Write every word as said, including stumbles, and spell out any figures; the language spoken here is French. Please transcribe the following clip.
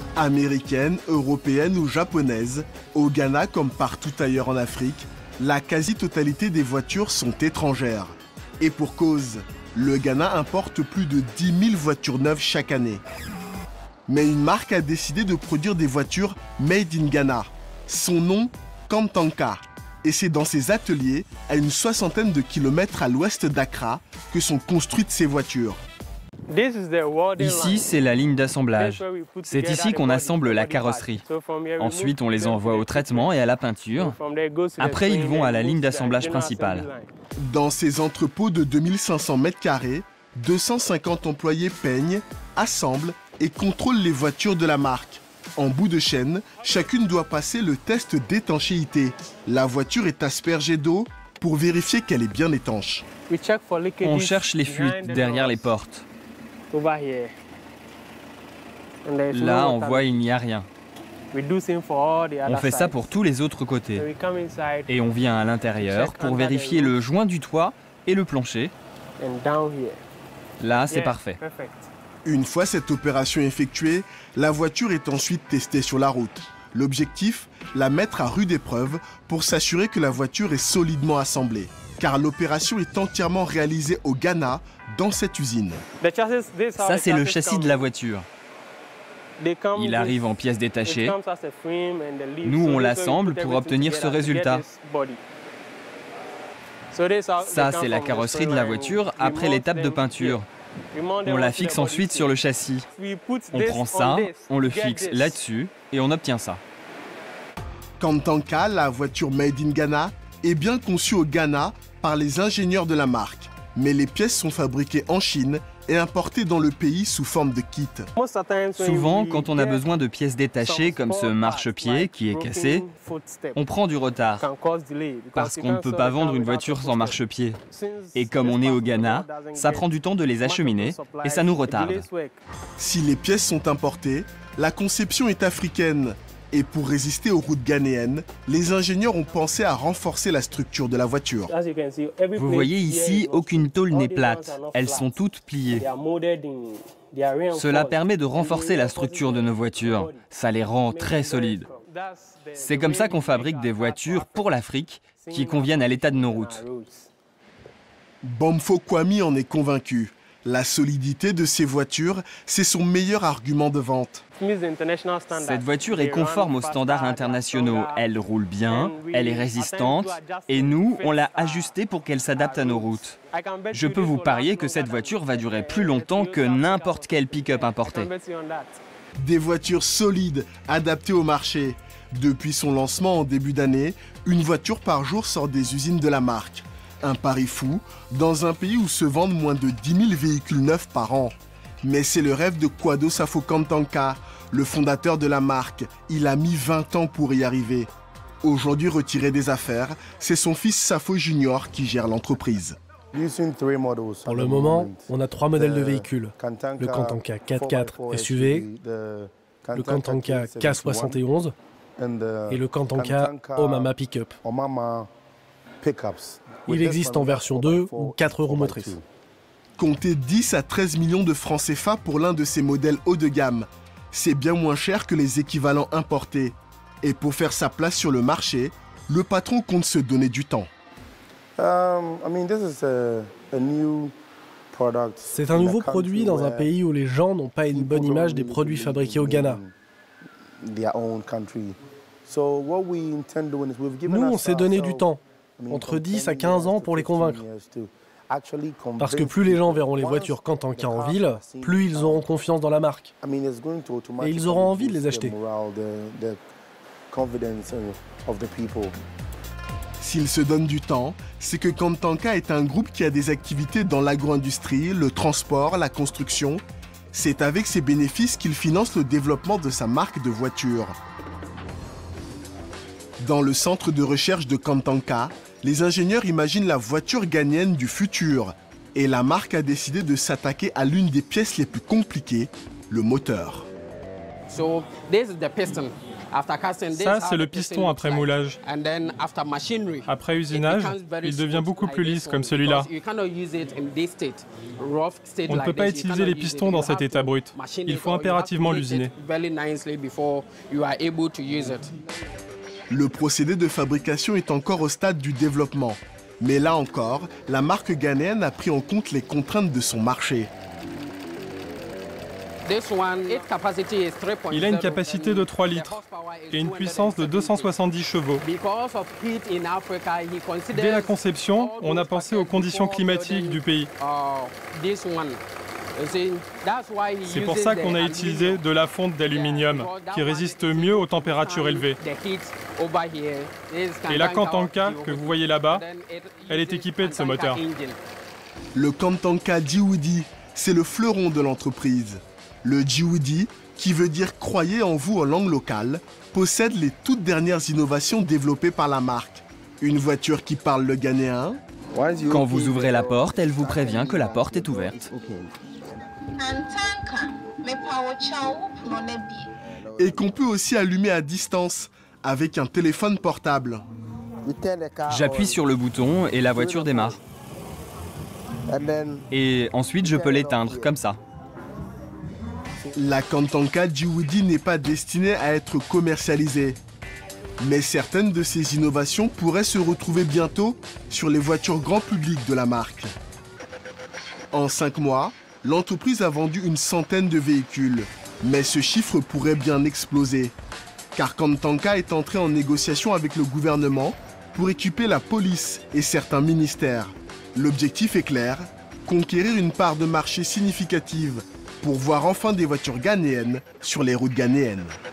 Américaines, européennes ou japonaises, au Ghana comme partout ailleurs en Afrique, la quasi-totalité des voitures sont étrangères. Et pour cause, le Ghana importe plus de dix mille voitures neuves chaque année. Mais une marque a décidé de produire des voitures made in Ghana. Son nom, Kantanka. Et c'est dans ses ateliers, à une soixantaine de kilomètres à l'ouest d'Accra, que sont construites ces voitures. Ici, c'est la ligne d'assemblage. C'est ici qu'on assemble la carrosserie. Ensuite, on les envoie au traitement et à la peinture. Après, ils vont à la ligne d'assemblage principale. Dans ces entrepôts de deux mille cinq cents mètres carrés, deux cent cinquante employés peignent, assemblent et contrôlent les voitures de la marque. En bout de chaîne, chacune doit passer le test d'étanchéité. La voiture est aspergée d'eau pour vérifier qu'elle est bien étanche. On cherche les fuites derrière les portes. Là, on voit il n'y a rien. On fait ça pour tous les autres côtés. Et on vient à l'intérieur pour vérifier le joint du toit et le plancher. Là, c'est parfait. Une fois cette opération effectuée, la voiture est ensuite testée sur la route. L'objectif, la mettre à rude épreuve pour s'assurer que la voiture est solidement assemblée. Car l'opération est entièrement réalisée au Ghana, dans cette usine. Ça, c'est le châssis de la voiture. Il arrive en pièces détachées. Nous, on l'assemble pour obtenir ce résultat. Ça, c'est la carrosserie de la voiture après l'étape de peinture. On la fixe ensuite sur le châssis. On prend ça, on le fixe là-dessus et on obtient ça. Kantanka, la voiture made in Ghana, est bien conçue au Ghana par les ingénieurs de la marque. Mais les pièces sont fabriquées en Chine et importées dans le pays sous forme de kit. Souvent, quand on a besoin de pièces détachées comme ce marchepied qui est cassé, on prend du retard parce qu'on ne peut pas vendre une voiture sans marchepied. Et comme on est au Ghana, ça prend du temps de les acheminer et ça nous retarde. Si les pièces sont importées, la conception est africaine. Et pour résister aux routes ghanéennes, les ingénieurs ont pensé à renforcer la structure de la voiture. Vous voyez ici, aucune tôle n'est plate. Elles sont toutes pliées. Cela permet de renforcer la structure de nos voitures. Ça les rend très solides. C'est comme ça qu'on fabrique des voitures pour l'Afrique qui conviennent à l'état de nos routes. Bomfo Kwame en est convaincu. La solidité de ces voitures, c'est son meilleur argument de vente. Cette voiture est conforme aux standards internationaux. Elle roule bien, elle est résistante et nous, on l'a ajustée pour qu'elle s'adapte à nos routes. Je peux vous parier que cette voiture va durer plus longtemps que n'importe quel pick-up importé. Des voitures solides, adaptées au marché. Depuis son lancement en début d'année, une voiture par jour sort des usines de la marque. Un pari fou, dans un pays où se vendent moins de dix mille véhicules neufs par an. Mais c'est le rêve de Kwado Safo Kantanka, le fondateur de la marque. Il a mis vingt ans pour y arriver. Aujourd'hui retiré des affaires, c'est son fils Safo Junior qui gère l'entreprise. Pour le moment, on a trois modèles de véhicules. Le Kantanka quatre-quatre S U V, le Kantanka K soixante et onze et le Kantanka Omama Pickup. Il existe en version deux ou quatre roues motrices. Comptez dix à treize millions de francs C F A pour l'un de ces modèles haut de gamme. C'est bien moins cher que les équivalents importés. Et pour faire sa place sur le marché, le patron compte se donner du temps. C'est un nouveau produit dans un pays où les gens n'ont pas une bonne image des produits fabriqués au Ghana. Nous, on s'est donné du temps, entre dix à quinze ans pour les convaincre. Parce que plus les gens verront les voitures Kantanka en ville, plus ils auront confiance dans la marque. Et ils auront envie de les acheter. S'il se donne du temps, c'est que Kantanka est un groupe qui a des activités dans l'agro-industrie, le transport, la construction. C'est avec ces bénéfices qu'il finance le développement de sa marque de voitures. Dans le centre de recherche de Kantanka, les ingénieurs imaginent la voiture ghanéenne du futur. Et la marque a décidé de s'attaquer à l'une des pièces les plus compliquées, le moteur. Ça, c'est le piston après moulage. Après usinage, il devient beaucoup plus lisse comme celui-là. On ne peut pas utiliser les pistons dans cet état brut. Il faut impérativement l'usiner. Le procédé de fabrication est encore au stade du développement. Mais là encore, la marque ghanéenne a pris en compte les contraintes de son marché. Il a une capacité de trois litres et une puissance de deux cent soixante-dix chevaux. Dès la conception, on a pensé aux conditions climatiques du pays. C'est pour ça qu'on a utilisé de la fonte d'aluminium, qui résiste mieux aux températures élevées. Et la Kantanka, que vous voyez là-bas, elle est équipée de ce moteur. Le Kantanka Djihouidi, c'est le fleuron de l'entreprise. Le Djihouidi, qui veut dire « croyez en vous » en langue locale, possède les toutes dernières innovations développées par la marque. Une voiture qui parle le ghanéen. Quand vous ouvrez la porte, elle vous prévient que la porte est ouverte. Et qu'on peut aussi allumer à distance, avec un téléphone portable. J'appuie sur le bouton et la voiture démarre. Et ensuite, je peux l'éteindre, comme ça. La Kantanka Djihouidi n'est pas destinée à être commercialisée. Mais certaines de ces innovations pourraient se retrouver bientôt sur les voitures grand public de la marque. En cinq mois, l'entreprise a vendu une centaine de véhicules. Mais ce chiffre pourrait bien exploser. Car Kantanka est entré en négociation avec le gouvernement pour équiper la police et certains ministères. L'objectif est clair, conquérir une part de marché significative pour voir enfin des voitures ghanéennes sur les routes ghanéennes.